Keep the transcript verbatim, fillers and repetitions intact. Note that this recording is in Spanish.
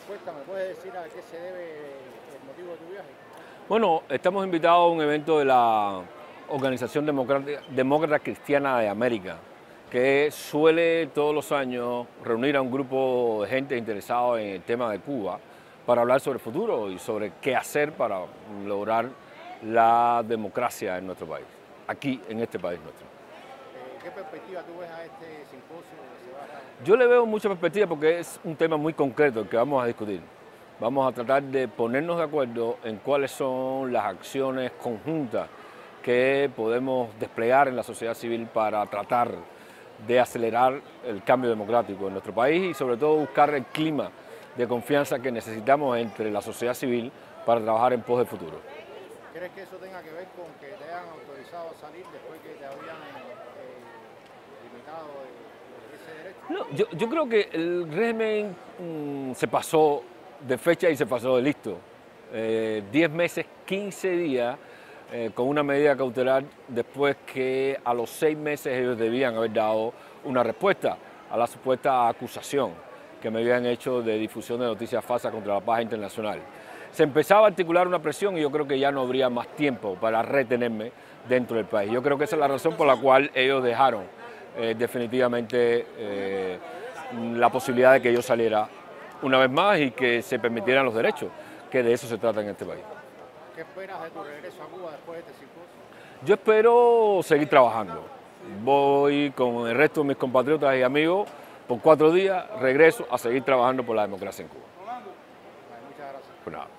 Cuéntame, ¿puedes decir a qué se debe el motivo de tu viaje? Bueno, estamos invitados a un evento de la Organización Democrática- Demócrata Cristiana de América, que suele todos los años reunir a un grupo de gente interesada en el tema de Cuba para hablar sobre el futuro y sobre qué hacer para lograr la democracia en nuestro país, aquí en este país nuestro. Eh, ¿Qué perspectiva tú ves a este simposio que se va a dar? Yo le veo mucha perspectiva porque es un tema muy concreto el que vamos a discutir. Vamos a tratar de ponernos de acuerdo en cuáles son las acciones conjuntas que podemos desplegar en la sociedad civil para tratar de acelerar el cambio democrático en nuestro país y sobre todo buscar el clima de confianza que necesitamos entre la sociedad civil para trabajar en pos del futuro. ¿Crees que eso tenga que ver con que te hayan autorizado a salir después que te habían eh, limitado eh, ese derecho? No, yo, yo creo que el régimen mm, se pasó de fecha y se pasó de listo. Eh, diez meses, quince días eh, con una medida cautelar después que a los seis meses ellos debían haber dado una respuesta a la supuesta acusación que me habían hecho de difusión de noticias falsas contra la paz internacional. Se empezaba a articular una presión y yo creo que ya no habría más tiempo para retenerme dentro del país. Yo creo que esa es la razón por la cual ellos dejaron eh, definitivamente eh, la posibilidad de que yo saliera una vez más y que se permitieran los derechos, que de eso se trata en este país. ¿Qué esperas de tu regreso a Cuba después de este simposio? Yo espero seguir trabajando. Voy con el resto de mis compatriotas y amigos por cuatro días, regreso a seguir trabajando por la democracia en Cuba. Vale, muchas gracias. Pues nada.